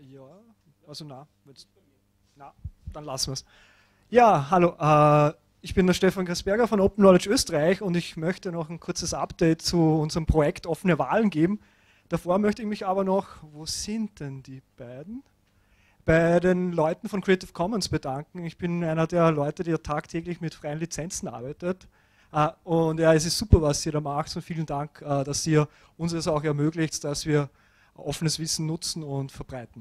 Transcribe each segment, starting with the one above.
Ja, also na, dann lassen wir es. Ja, hallo, ich bin der Stefan Gresberger von Open Knowledge Österreich und ich möchte noch ein kurzes Update zu unserem Projekt Offene Wahlen geben. Davor möchte ich mich aber noch, wo sind denn die beiden? Bei den Leuten von Creative Commons bedanken. Ich bin einer der Leute, der tagtäglich mit freien Lizenzen arbeitet. Und ja, es ist super, was ihr da macht und vielen Dank, dass ihr uns das auch ermöglicht, dass wir offenes Wissen nutzen und verbreiten.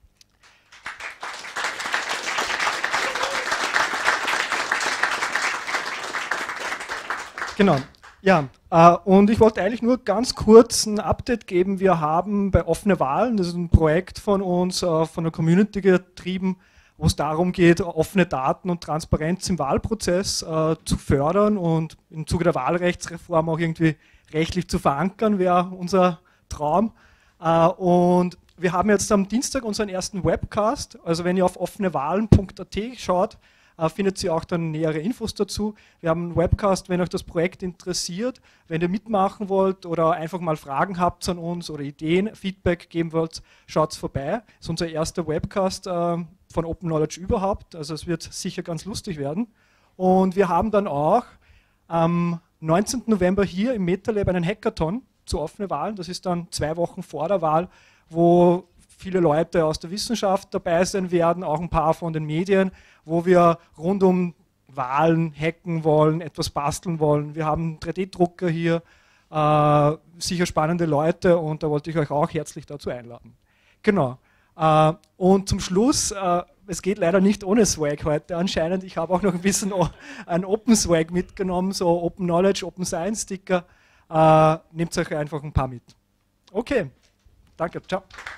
Genau, ja, und ich wollte eigentlich nur ganz kurz ein Update geben. Wir haben bei Offene Wahlen, das ist ein Projekt von uns, von der Community getrieben, wo es darum geht, offene Daten und Transparenz im Wahlprozess zu fördern und im Zuge der Wahlrechtsreform auch irgendwie rechtlich zu verankern, wäre unser Traum. Und wir haben jetzt am Dienstag unseren ersten Webcast, also wenn ihr auf offenewahlen.at schaut, findet ihr auch dann nähere Infos dazu. Wir haben einen Webcast, wenn euch das Projekt interessiert, wenn ihr mitmachen wollt oder einfach mal Fragen habt an uns oder Ideen, Feedback geben wollt, schaut vorbei. Das ist unser erster Webcast von Open Knowledge überhaupt, also es wird sicher ganz lustig werden. Und wir haben dann auch am 19. November hier im MetaLab einen Hackathon zu offenen Wahlen. Das ist dann 2 Wochen vor der Wahl, wo viele Leute aus der Wissenschaft dabei sein werden, auch ein paar von den Medien, wo wir rund um Wahlen hacken wollen, etwas basteln wollen. Wir haben einen 3D-Drucker hier, sicher spannende Leute und da wollte ich euch auch herzlich dazu einladen. Genau. Und zum Schluss, es geht leider nicht ohne Swag heute anscheinend. Ich habe auch noch ein bisschen einen Open Swag mitgenommen, so Open Knowledge, Open Science Sticker. Nehmt euch einfach ein paar mit. Okay, danke, ciao.